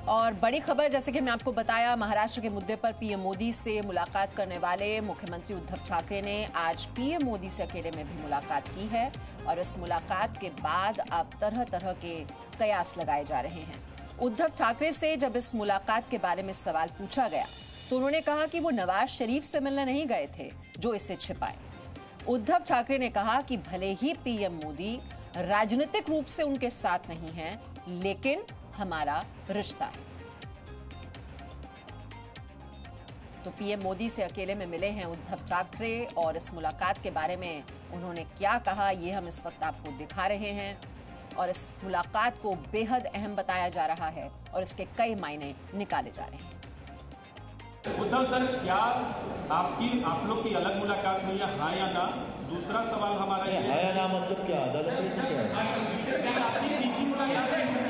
और बड़ी खबर, जैसे कि मैं आपको बताया, महाराष्ट्र के मुद्दे पर पीएम मोदी से मुलाकात करने वाले मुख्यमंत्री उद्धव ठाकरे ने आज पीएम मोदी से अकेले में भी मुलाकात की है। और इस मुलाकात के बाद अब तरह तरह के कयास लगाए जा रहे हैं। उद्धव ठाकरे से जब इस मुलाकात के बारे में सवाल पूछा गया तो उन्होंने कहा कि वो नवाज शरीफ से मिलने नहीं गए थे जो इसे छिपाए। उद्धव ठाकरे ने कहा कि भले ही पीएम मोदी राजनीतिक रूप से उनके साथ नहीं हैं, लेकिन हमारा रिश्ता है। तो पीएम मोदी से अकेले में मिले हैं उद्धव ठाकरे और इस मुलाकात के बारे में उन्होंने क्या कहा, ये हम इस वक्त आपको दिखा रहे हैं। और इस मुलाकात को बेहद अहम बताया जा रहा है और इसके कई मायने निकाले जा रहे हैं। उद्धव सर, क्या आप लोग की अलग मुलाकात हुई है, हाँ या ना? दूसरा सवाल हमारा ये हाँ या ना मतलब क्या, अदालत में क्या है? आपकी निजी मुलाकात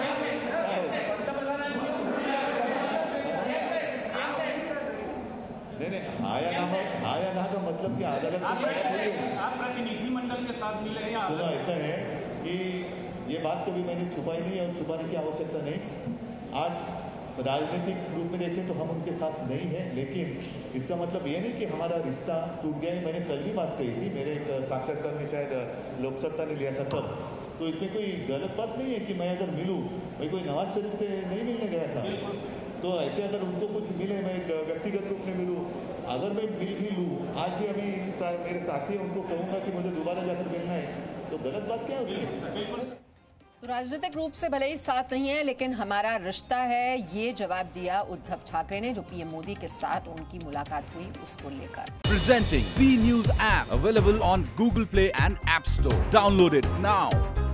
नहीं, हाँ या ना का मतलब क्या, अदालत में? आप प्रतिनिधि मंडल के साथ मिले हैं? सुनो, ऐसा है कि ये बात कभी मैंने छुपाई नहीं और छुपाने की आवश्यकता नहीं। आज राजनीतिक रूप में देखें तो हम उनके साथ नहीं हैं, लेकिन इसका मतलब ये नहीं कि हमारा रिश्ता टूट गया है। मैंने कल भी बात कही थी, मेरे एक साक्षात्कार में शायद लोकसत्ता ने लिया था तब, तो इसमें कोई गलत बात नहीं है कि मैं अगर मिलूं, मैं कोई नवाज शरीफ से नहीं मिलने गया था। तो ऐसे अगर उनको कुछ मिले, मैं एक व्यक्तिगत रूप में मिलूं, अगर मैं मिल भी लूँ, आज भी अभी मेरे साथी उनको कहूँगा कि मुझे दोबारा जाकर मिलना है, तो गलत बात क्या है उसमें? तो राजनीतिक रूप से भले ही साथ नहीं है, लेकिन हमारा रिश्ता है, ये जवाब दिया उद्धव ठाकरे ने, जो पीएम मोदी के साथ उनकी मुलाकात हुई उसको लेकर। Presenting B News app available on Google Play and App Store. Download it now.